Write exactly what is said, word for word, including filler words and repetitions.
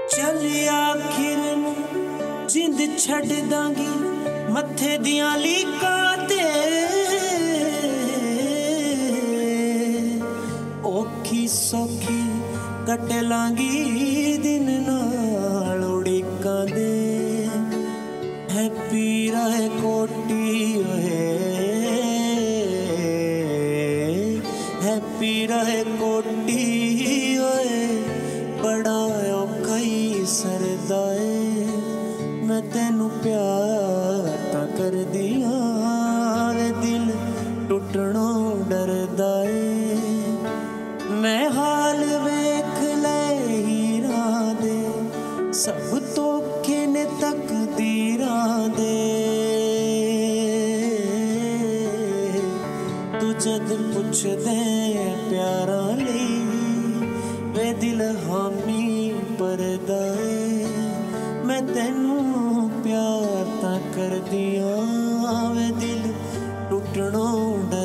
चल आखिर जिंद छड़ दांगी मत्थे दियां लीकां ते औखी सौखी कट लांगी दिन नाल उड़ीकां दे। हैप्पी राय कोटी ओए हैप्पी राय कोटी ओए बड़ा औखा ही सरदा ए। मैं तेनू प्यार तां कर दिया वे दिल टुटणों डरदा ए। मैं हाल वेख ले हीरां दे सब धोखे ने तकदीरां दे। तू जद पुछ दे प्यारां लई वे दिल हामी परदा ए। मैं तेनू प्यार तां कर दिया वे दिल टुटणों